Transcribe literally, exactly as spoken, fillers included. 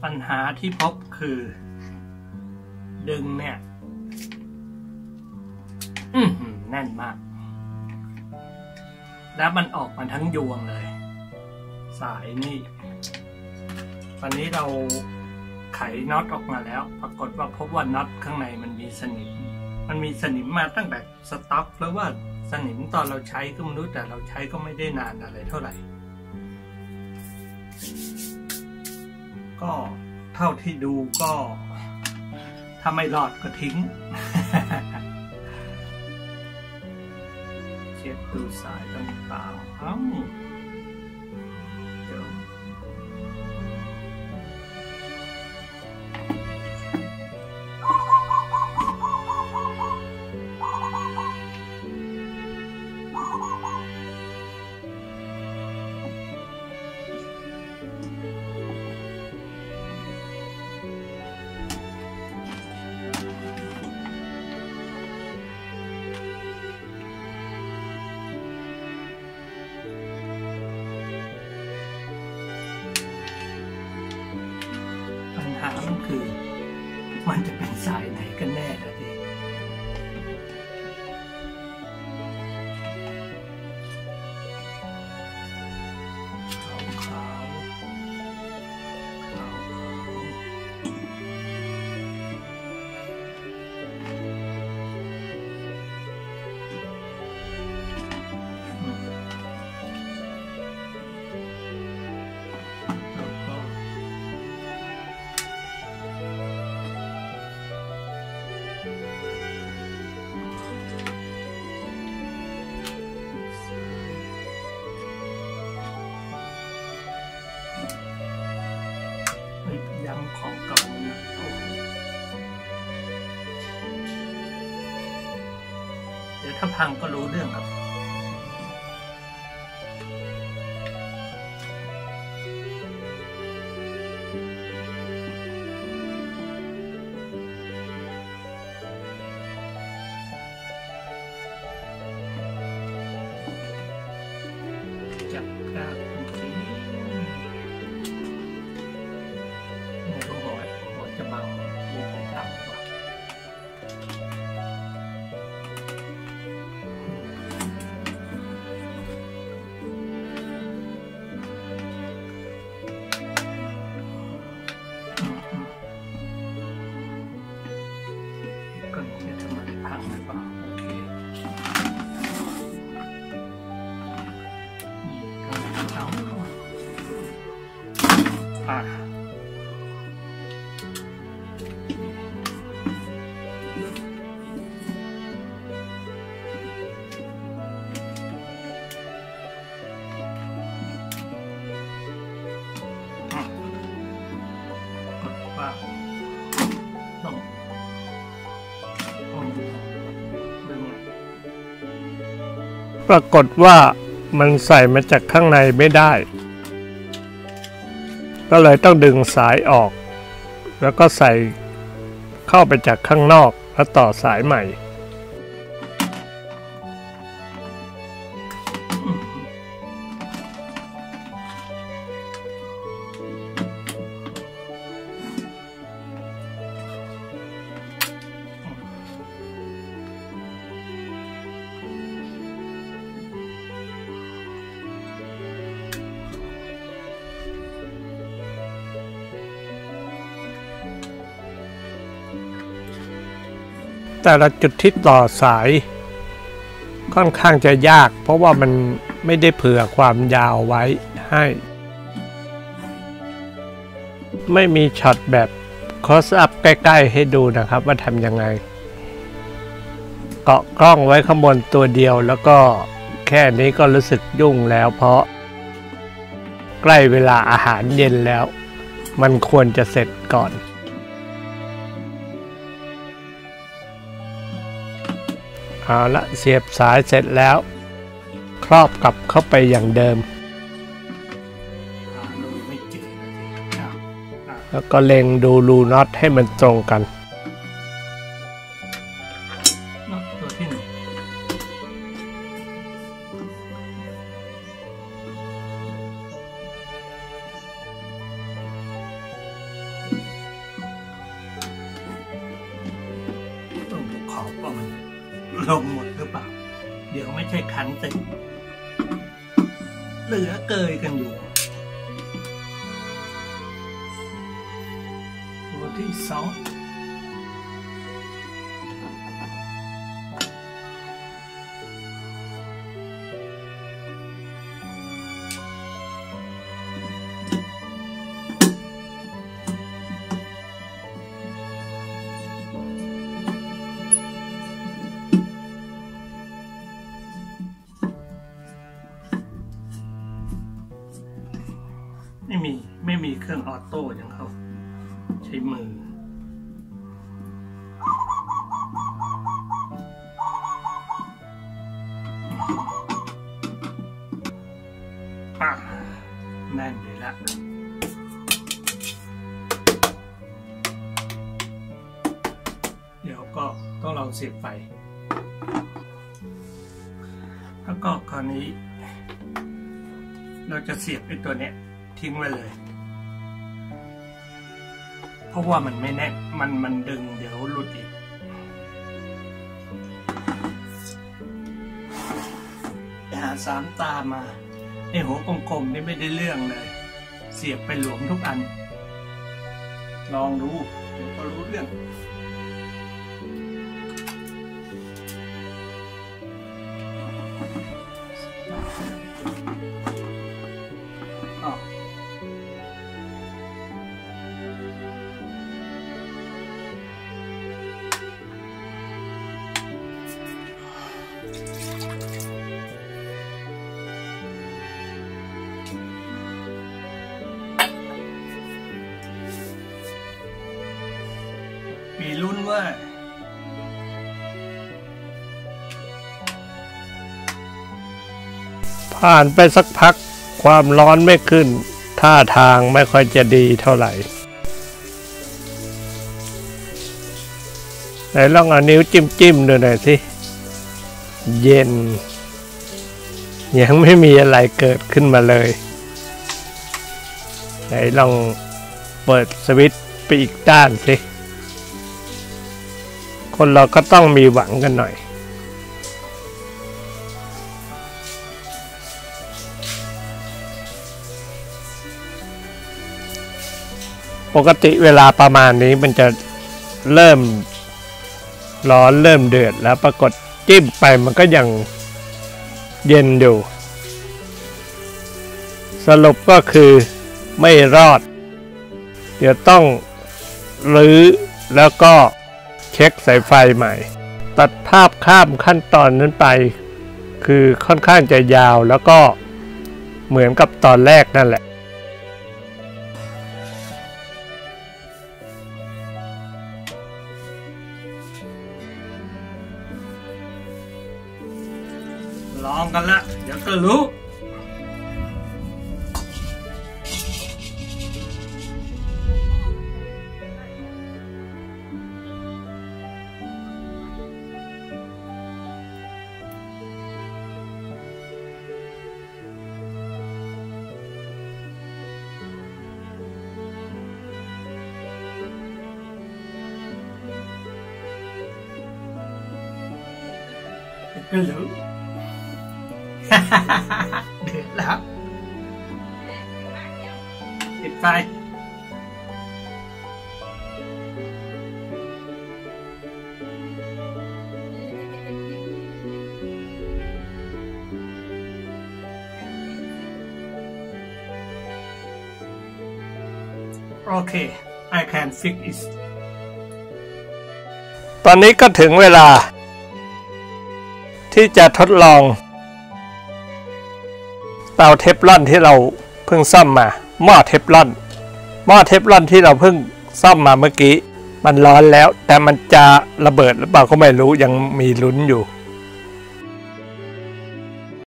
ปัญหาที่พบคือดึงเนี่ยอืมแน่นมากแล้วมันออกมาทั้งยวงเลยสายนี่ตอนนี้เราไขน็อตออกมาแล้วปรากฏว่าพบว่าน็อตข้างในมันมีสนิมมันมีสนิมมาตั้งแต่สต็อกแล้วว่าสนิมตอนเราใช้ก็ไม่รู้แต่เราใช้ก็ไม่ได้นานอะไรเท่าไหร่ก็เท่าที่ดูก็ถ้าไม่รอดก็ทิ้ง เช็ดดูสายต่างๆเอ้าเดี๋ยวปัญหามันคือมันจะเป็นสายไหนกันแน่ล่ะดิขาวขาวขาวย้ำของเก่านะเดี๋ยวถ้าพังก็รู้เรื่องครับจับกระจริงไม่รู้หัวหัวจะบังมีไปต่ำกว่าก็ไม่ทำอะไรพังหรือเปล่าโอเคเอาอ่ะว่าต้องดึงปรากฏว่ามันใส่มาจากข้างในไม่ได้ก็เลยต้องดึงสายออกแล้วก็ใส่เข้าไปจากข้างนอกแล้วต่อสายใหม่แต่ละจุดที่ต่อสายค่อนข้างจะยากเพราะว่ามันไม่ได้เผื่อความยาวไว้ให้ไม่มีช็อตแบบ close up ใกล้ๆให้ดูนะครับว่าทำยังไงเกาะกล้องไว้ข้างบนตัวเดียวแล้วก็แค่นี้ก็รู้สึกยุ่งแล้วเพราะใกล้เวลาอาหารเย็นแล้วมันควรจะเสร็จก่อนเอาละเสียบสายเสร็จแล้วครอบกลับเข้าไปอย่างเดิมแล้วก็เล็งดูรูน็อตให้มันตรงกันน็อตตัวที่หนึ่ง อลงหมดหรือเปล่าเดี๋ยวไม่ใช่คันเสร็จเหลือเกยกันอยู่ตัวที่สองไม่มีไม่มีเครื่องออโต้อย่างเขาใช้มืออ่ะแน่นเลยละเดี๋ยวก็ต้องลองเสียบไฟแล้วก็คราวนี้เราจะเสียบไอ้ตัวเนี้ยทิ้งไว้เลยเพราะว่ามันไม่แน่นมันมันดึงเดี๋ยวหลุดอีกหาสามตามาไอ้หัวกลมๆนี่ไม่ได้เรื่องเลยเสียบไปหลวมทุกอันลองดูเดี๋ยวก็รู้เรื่องมีลุ้นว่าผ่านไปสักพักความร้อนไม่ขึ้นท่าทางไม่ค่อยจะดีเท่าไหร่ไหนลองเอานิ้วจิ้มๆดูหน่อยสิเย็นยังไม่มีอะไรเกิดขึ้นมาเลยไหนลองเปิดสวิตช์ไปอีกด้านสิคนเราก็ต้องมีหวังกันหน่อยปกติเวลาประมาณนี้มันจะเริ่มร้อนเริ่มเดือดแล้วปรากฏจิ้มไปมันก็ยังเย็นอยู่สรุปก็คือไม่รอดเดี๋ยวต้องรื้อแล้วก็เช็คสายไฟใหม่ตัดภาพข้ามขั้นตอนนั้นไปคือค่อนข้างจะยาวแล้วก็เหมือนกับตอนแรกนั่นแหละลองกันละเดี๋ยวก็รู้ก็รู้ เดือดแล้วปิดไฟโอเค I can fix it ตอนนี้ก็ถึงเวลาที่จะทดลองเตาเทฟลอนที่เราเพิ่งซ่อมมาหม้อเทฟลอนหม้อเทฟลอนที่เราเพิ่งซ่อมมาเมื่อกี้มันร้อนแล้วแต่มันจะระเบิดหรือเปล่าก็ไม่รู้ยังมีลุ้นอยู่